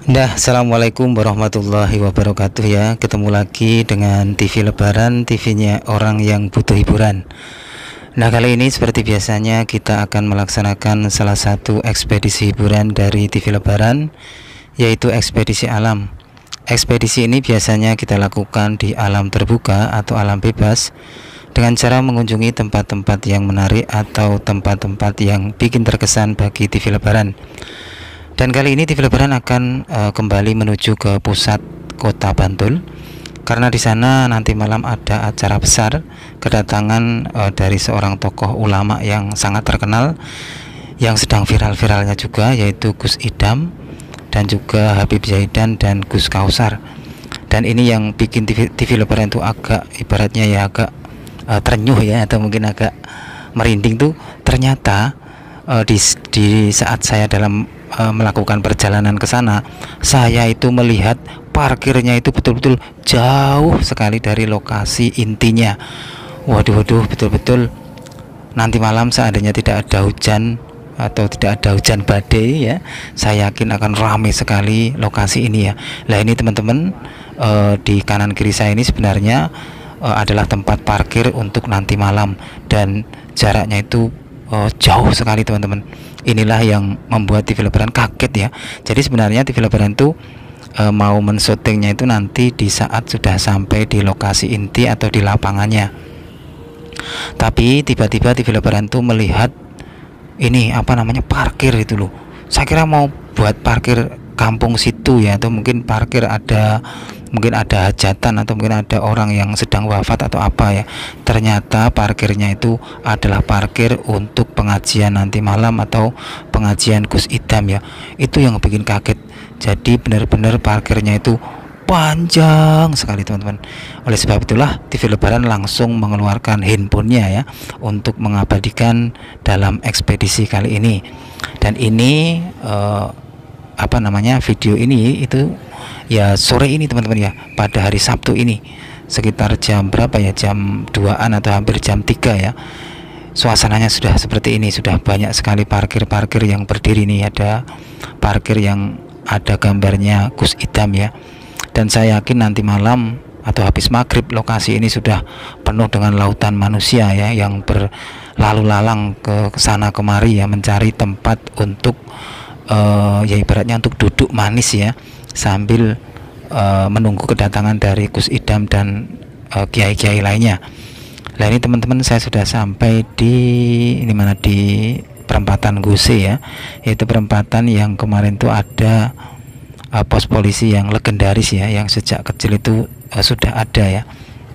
Assalamualaikum warahmatullahi wabarakatuh ya. Ketemu lagi dengan TV Lebaran, TV-nya orang yang butuh hiburan. Nah, kali ini seperti biasanya kita akan melaksanakan salah satu ekspedisi hiburan dari TV Lebaran, yaitu ekspedisi alam. Ekspedisi ini biasanya kita lakukan di alam terbuka atau alam bebas dengan cara mengunjungi tempat-tempat yang menarik atau tempat-tempat yang bikin terkesan bagi TV Lebaran. Dan kali ini TV Lebaran akan kembali menuju ke pusat kota Bantul, karena di sana nanti malam ada acara besar kedatangan dari seorang tokoh ulama yang sangat terkenal, yang sedang viral-viralnya juga, yaitu Gus Idam dan juga Habib Zaidan dan Gus Kausar. Dan ini yang bikin TV Lebaran itu agak ibaratnya ya agak terenyuh ya, atau mungkin agak merinding tuh. Ternyata di saat saya dalam melakukan perjalanan ke sana, saya itu melihat parkirnya itu betul-betul jauh sekali dari lokasi intinya. Waduh, betul-betul nanti malam seandainya tidak ada hujan atau tidak ada hujan badai ya, saya yakin akan ramai sekali lokasi ini ya. Nah, ini teman-teman, di kanan kiri saya ini sebenarnya adalah tempat parkir untuk nanti malam, dan jaraknya itu jauh sekali teman-teman. Inilah yang membuat TV Lebaran kaget ya. Jadi sebenarnya TV Lebaran itu mau mensyutingnya itu nanti di saat sudah sampai di lokasi inti atau di lapangannya. Tapi tiba-tiba TV Lebaran itu melihat ini parkir itu loh. Saya kira mau buat parkir kampung situ ya, atau mungkin parkir mungkin ada hajatan, atau mungkin ada orang yang sedang wafat atau apa ya. Ternyata parkirnya itu adalah parkir untuk pengajian nanti malam atau pengajian Gus Idam ya. Itu yang bikin kaget. Jadi benar-benar parkirnya itu panjang sekali teman-teman. Oleh sebab itulah TV Lebaran langsung mengeluarkan handphonenya ya untuk mengabadikan dalam ekspedisi kali ini. Dan ini video ini itu ya sore ini teman-teman ya, pada hari Sabtu ini sekitar jam berapa ya, jam 2-an atau hampir jam 3 ya. Suasananya sudah seperti ini, sudah banyak sekali parkir-parkir yang berdiri nih. Ada parkir yang ada gambarnya Gus Idam ya. Dan saya yakin nanti malam atau habis maghrib lokasi ini sudah penuh dengan lautan manusia ya, yang berlalu lalang ke sana kemari ya, mencari tempat untuk ya ibaratnya untuk duduk manis ya, sambil menunggu kedatangan dari Gus Idam dan kiai-kiai lainnya. Nah, ini teman-teman, saya sudah sampai di perempatan Guse ya, yaitu perempatan yang kemarin tuh ada pos polisi yang legendaris ya, yang sejak kecil itu sudah ada ya.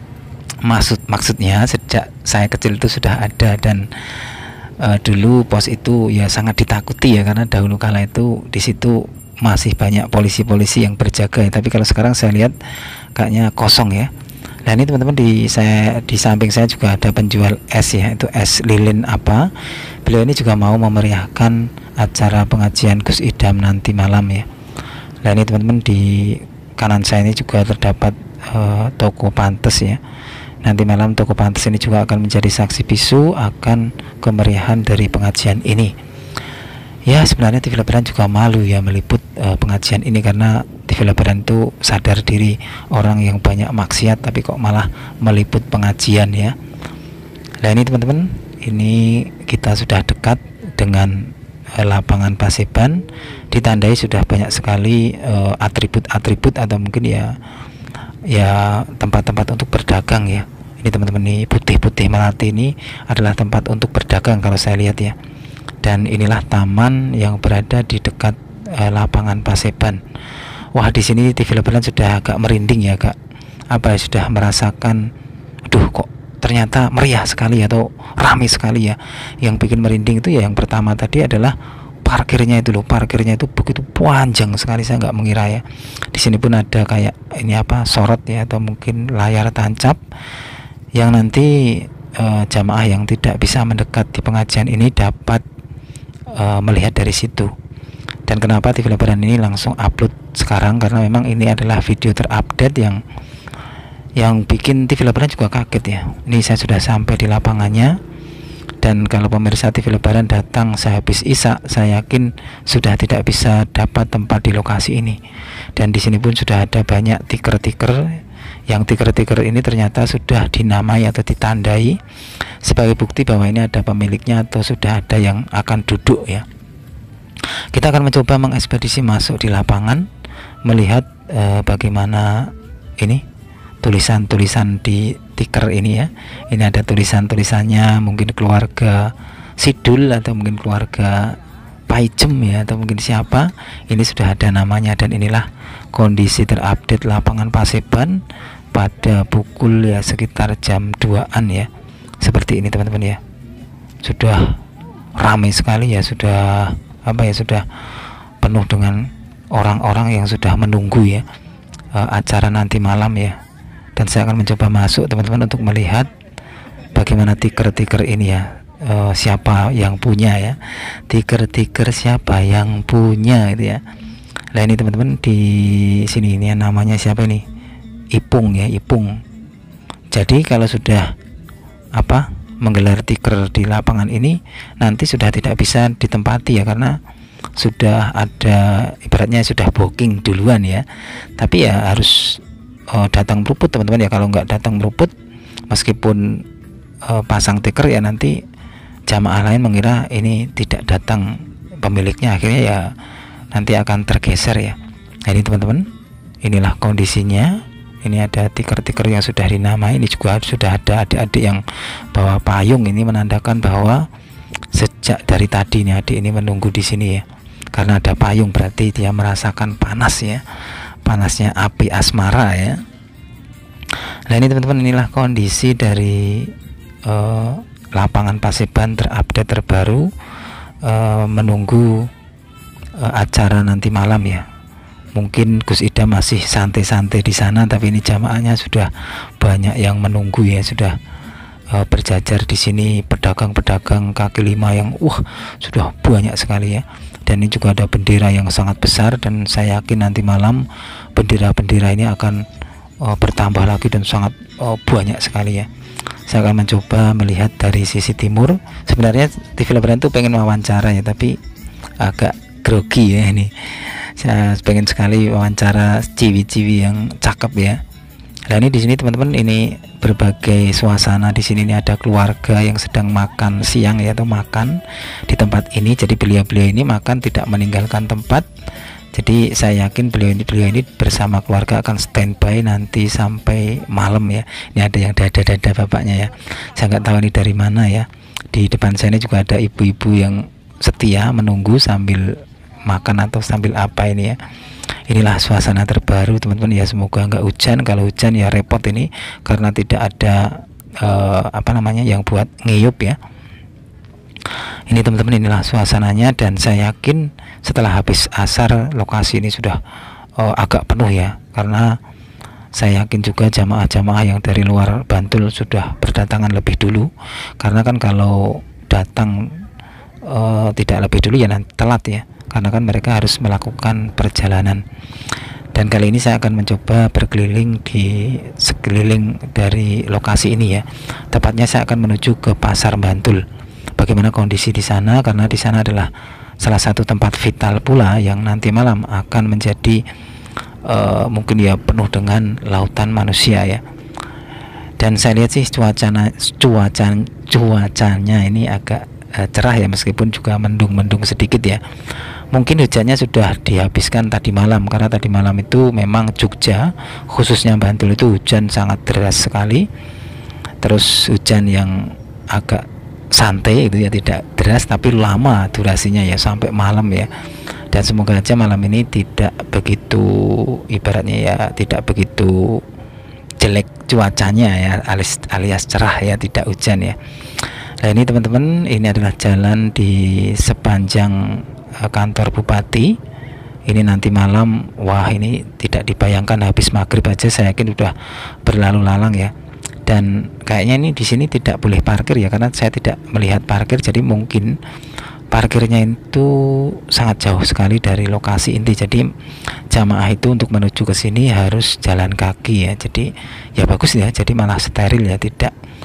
Maksudnya sejak saya kecil itu sudah ada, dan dulu pos itu ya sangat ditakuti ya, karena dahulu kala itu di situ masih banyak polisi-polisi yang berjaga ya. Tapi kalau sekarang saya lihat kayaknya kosong ya. Nah, ini teman-teman, di samping saya juga ada penjual es ya, itu es lilin apa. Beliau ini juga mau memeriahkan acara pengajian Gus Idam nanti malam ya. Nah, ini teman-teman, di kanan saya ini juga terdapat toko pantes ya. Nanti malam toko pantes ini juga akan menjadi saksi bisu akan kemeriahan dari pengajian ini. Ya, sebenarnya TV Lebaran juga malu ya meliput pengajian ini, karena TV Lebaran itu sadar diri orang yang banyak maksiat, tapi kok malah meliput pengajian ya. Nah, ini teman-teman, ini kita sudah dekat dengan lapangan Paseban, ditandai sudah banyak sekali atribut-atribut atau mungkin ya tempat-tempat untuk berdagang ya. Ini teman-teman, ini putih-putih melati ini adalah tempat untuk berdagang kalau saya lihat ya. Dan inilah taman yang berada di dekat lapangan Paseban. Wah, di sini TV Lebaran sudah agak merinding ya, Kak. Sudah merasakan, aduh kok ternyata meriah sekali atau ramai sekali ya. Yang bikin merinding itu ya, yang pertama tadi adalah parkirnya itu loh. Parkirnya itu begitu panjang sekali, saya nggak mengira ya. Di sini pun ada kayak sorot ya, atau mungkin layar tancap yang nanti jamaah yang tidak bisa mendekat di pengajian ini dapat melihat dari situ. Dan kenapa TV Lebaran ini langsung upload sekarang, karena memang ini adalah video terupdate yang bikin TV Lebaran juga kaget ya. Ini saya sudah sampai di lapangannya, Dan kalau pemirsa TV Lebaran datang sehabis Isya, saya yakin sudah tidak bisa dapat tempat di lokasi ini. Dan di sini pun sudah ada banyak tiker-tiker, yang tiker-tiker ini ternyata sudah dinamai atau ditandai sebagai bukti bahwa ini ada pemiliknya atau sudah ada yang akan duduk ya. Kita akan mencoba mengekspedisi masuk di lapangan, melihat bagaimana ini tulisan-tulisan di tiker ini ya. Ini ada tulisan-tulisannya, mungkin keluarga Sidul atau mungkin keluarga Paijem ya, atau mungkin siapa. Ini sudah ada namanya, dan inilah kondisi terupdate lapangan Paseban pada pukul ya sekitar jam 2-an ya. Seperti ini teman-teman ya. Sudah ramai sekali ya, sudah sudah penuh dengan orang-orang yang sudah menunggu ya acara nanti malam ya. Dan saya akan mencoba masuk teman-teman untuk melihat bagaimana tiker-tiker ini ya, siapa yang punya ya, tiker-tiker siapa yang punya itu ya. Nah ini teman-teman di sini ini namanya siapa ini, Ipung ya, Ipung. Jadi kalau sudah menggelar tiker di lapangan ini, nanti sudah tidak bisa ditempati ya, karena sudah ada, ibaratnya sudah booking duluan ya. Tapi ya harus datang meruput teman-teman ya. Kalau nggak datang meruput, meskipun pasang tiker ya, nanti jamaah lain mengira ini tidak datang pemiliknya, akhirnya ya nanti akan tergeser ya. Nah ini teman-teman, inilah kondisinya. Ini ada tiker-tiker yang sudah dinamai. Ini juga sudah ada adik-adik yang bawa payung. Ini menandakan bahwa sejak dari tadi nih adik ini menunggu di sini ya, karena ada payung, berarti dia merasakan panas ya, panasnya api asmara ya. Nah ini teman-teman, inilah kondisi dari lapangan Paseban terupdate terbaru, menunggu acara nanti malam ya. Mungkin Gus Ida masih santai-santai di sana, tapi ini jamaahnya sudah banyak yang menunggu ya, sudah berjajar di sini, pedagang-pedagang kaki lima yang sudah banyak sekali ya. Dan ini juga ada bendera yang sangat besar, dan saya yakin nanti malam bendera-bendera ini akan bertambah lagi dan sangat banyak sekali ya. Saya akan mencoba melihat dari sisi timur. Sebenarnya TV Lebaran itu pengen wawancara ya, tapi agak grogi ya ini. Saya pengen sekali wawancara ciwi-ciwi yang cakep ya. Nah ini di sini teman-teman, ini berbagai suasana di sini. Ini ada keluarga yang sedang makan siang ya, atau makan di tempat ini. Jadi beliau-beliau ini makan tidak meninggalkan tempat. Jadi saya yakin beliau ini bersama keluarga akan standby nanti sampai malam ya. Ini ada yang dada-dada bapaknya ya. Saya nggak tahu ini dari mana ya. Di depan saya ini juga ada ibu-ibu yang setia menunggu sambil makan atau sambil apa ini ya. Inilah suasana terbaru teman-teman ya. Semoga nggak hujan. Kalau hujan ya repot ini, karena tidak ada yang buat ngeyup ya. Ini teman-teman, inilah suasananya. Dan saya yakin setelah habis asar lokasi ini sudah agak penuh ya, karena saya yakin juga jamaah-jamaah yang dari luar Bantul sudah berdatangan lebih dulu. Karena kan kalau datang tidak lebih dulu ya nanti telat ya, karena kan mereka harus melakukan perjalanan. Dan kali ini saya akan mencoba berkeliling di sekeliling dari lokasi ini ya. Tepatnya saya akan menuju ke Pasar Bantul. Bagaimana kondisi di sana, karena di sana adalah salah satu tempat vital pula yang nanti malam akan menjadi mungkin ya penuh dengan lautan manusia ya. Dan saya lihat sih cuacanya ini agak cerah ya, meskipun juga mendung-mendung sedikit ya. Mungkin hujannya sudah dihabiskan tadi malam, karena tadi malam itu memang Jogja, khususnya Bantul itu hujan sangat deras sekali. Terus hujan yang agak santai itu ya, tidak deras tapi lama durasinya ya, sampai malam ya. Dan semoga aja malam ini tidak begitu, ibaratnya ya tidak begitu jelek cuacanya ya, alias cerah ya, tidak hujan ya. Nah ini teman-teman, ini adalah jalan di sepanjang kantor bupati. Ini nanti malam, wah ini tidak dibayangkan, habis maghrib aja saya yakin sudah berlalu lalang ya. Dan kayaknya ini di sini tidak boleh parkir ya, karena saya tidak melihat parkir. Jadi mungkin parkirnya itu sangat jauh sekali dari lokasi inti. Jadi jamaah itu untuk menuju ke sini harus jalan kaki ya. Jadi ya bagus ya, jadi malah steril ya, tidak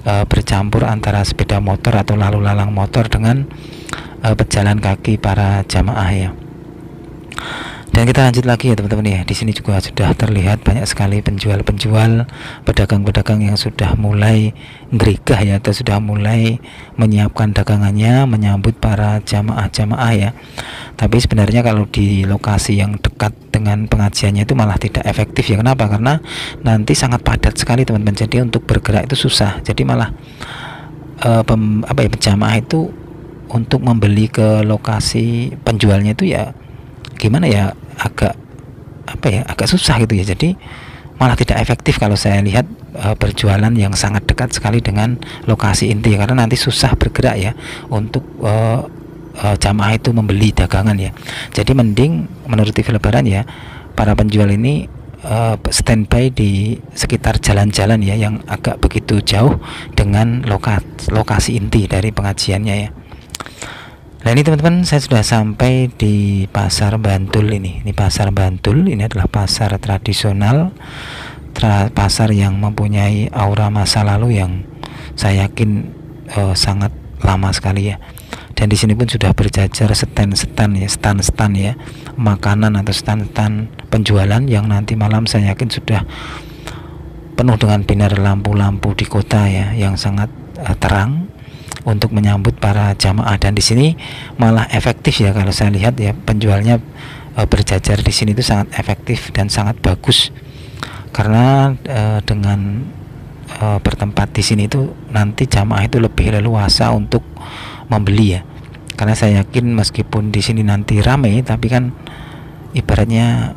bercampur antara sepeda motor atau lalu lalang motor dengan pejalan kaki para jamaah ya. Dan kita lanjut lagi ya teman-teman ya. Di sini juga sudah terlihat banyak sekali penjual-penjual, pedagang-pedagang yang sudah mulai gerigah ya, atau sudah mulai menyiapkan dagangannya menyambut para jamaah-jamaah ya. Tapi sebenarnya kalau di lokasi yang dekat dengan pengajiannya itu malah tidak efektif ya. Kenapa? Karena nanti sangat padat sekali teman-teman. Jadi untuk bergerak itu susah. Jadi malah penjamaah itu untuk membeli ke lokasi penjualnya itu ya gimana ya, agak susah gitu ya. Jadi malah tidak efektif kalau saya lihat berjualan yang sangat dekat sekali dengan lokasi inti, karena nanti susah bergerak ya untuk jamaah itu membeli dagangan ya. Jadi mending menurut TV Lebaran ya, para penjual ini standby di sekitar jalan-jalan ya yang agak begitu jauh dengan lokasi inti dari pengajiannya ya. Nah ini teman-teman, saya sudah sampai di Pasar Bantul ini. Ini Pasar Bantul, ini adalah pasar tradisional, pasar yang mempunyai aura masa lalu yang saya yakin sangat lama sekali ya. Dan di sini pun sudah berjajar stand-stand ya, makanan atau stand-stand penjualan yang nanti malam saya yakin sudah penuh dengan binar lampu-lampu di kota ya, yang sangat terang untuk menyambut para jamaah. Dan di sini malah efektif ya, kalau saya lihat ya, penjualnya berjajar di sini itu sangat efektif dan sangat bagus, karena dengan bertempat di sini itu nanti jamaah itu lebih leluasa untuk membeli ya. Karena saya yakin meskipun di sini nanti ramai, tapi kan ibaratnya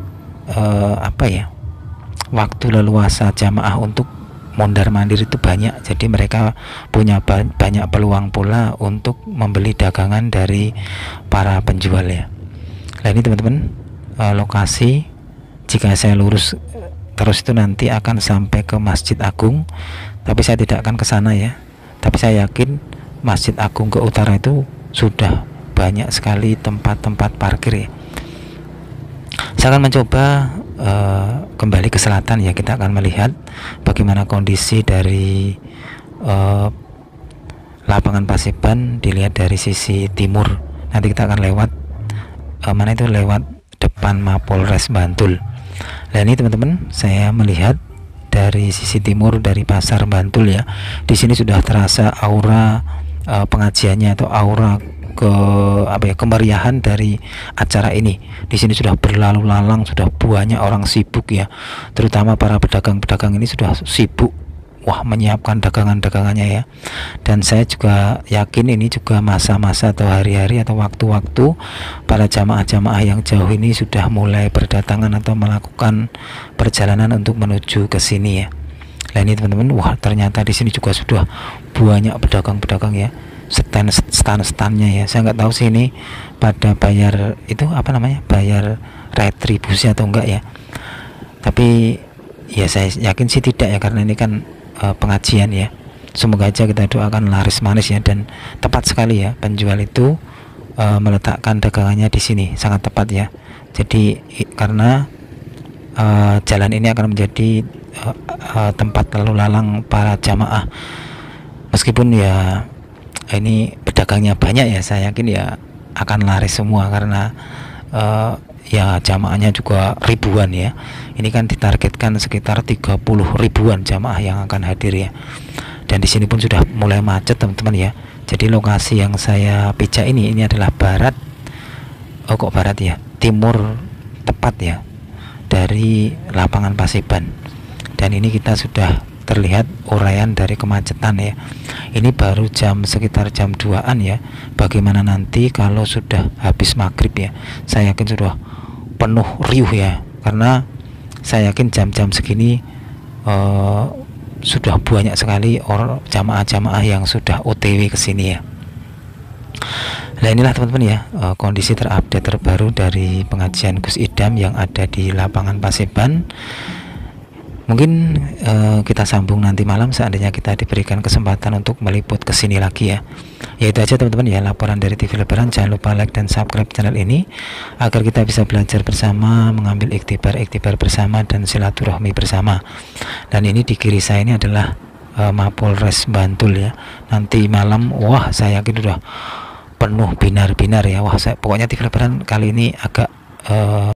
waktu leluasa jamaah untuk mondar mandir itu banyak, jadi mereka punya banyak peluang pula untuk membeli dagangan dari para penjual ya. Nah ini teman-teman, lokasi jika saya lurus terus itu nanti akan sampai ke Masjid Agung, tapi saya tidak akan ke sana ya. Tapi saya yakin Masjid Agung ke utara itu sudah banyak sekali tempat-tempat parkir ya. Saya akan mencoba kembali ke selatan ya. Kita akan melihat bagaimana kondisi dari lapangan Paseban dilihat dari sisi timur. Nanti kita akan lewat lewat depan Mapolres Bantul. Nah ini teman-teman, saya melihat dari sisi timur dari Pasar Bantul ya. Di sini sudah terasa aura pengajiannya atau aura kemeriahan dari acara ini. Di sini sudah berlalu lalang, sudah banyak orang sibuk ya. Terutama para pedagang-pedagang ini sudah sibuk menyiapkan dagangan-dagangannya ya. Dan saya juga yakin ini juga masa-masa atau hari-hari atau waktu-waktu para jamaah-jamaah yang jauh ini sudah mulai berdatangan atau melakukan perjalanan untuk menuju ke sini ya. Nah ini teman-teman, ternyata di sini juga sudah banyak pedagang-pedagang ya. Stand-standnya ya. Saya nggak tahu sih ini pada bayar itu bayar retribusi atau enggak ya. Tapi ya saya yakin sih tidak ya, karena ini kan pengajian ya. Semoga aja kita doakan laris manis ya. Dan tepat sekali ya, penjual itu meletakkan dagangannya di sini, sangat tepat ya. Jadi karena jalan ini akan menjadi tempat lalu lalang para jamaah. Meskipun ya ini pedagangnya banyak ya, saya yakin ya akan laris semua, karena ya jamaahnya juga ribuan ya. Ini kan ditargetkan sekitar 30 ribuan jamaah yang akan hadir ya. Dan di sini pun sudah mulai macet teman-teman ya. Jadi lokasi yang saya pijak ini adalah timur tepat ya dari lapangan Paseban. Dan ini kita sudah terlihat uraian dari kemacetan ya. Ini baru sekitar jam 2-an ya. Bagaimana nanti kalau sudah habis maghrib ya, saya yakin sudah penuh riuh ya, karena saya yakin jam-jam segini sudah banyak sekali jamaah-jamaah yang sudah OTW ke sini ya. Nah inilah teman-teman ya, kondisi terupdate terbaru dari pengajian Gus Idam yang ada di lapangan Paseban. Mungkin kita sambung nanti malam seandainya kita diberikan kesempatan untuk meliput ke sini lagi ya. Ya itu aja teman-teman ya, laporan dari TV Lebaran. Jangan lupa like dan subscribe channel ini agar kita bisa belajar bersama, mengambil iktibar bersama dan silaturahmi bersama. Dan ini di kiri saya ini adalah Mapolres Bantul ya. Nanti malam wah saya yakin udah penuh binar-binar ya. Wah, pokoknya TV Lebaran kali ini agak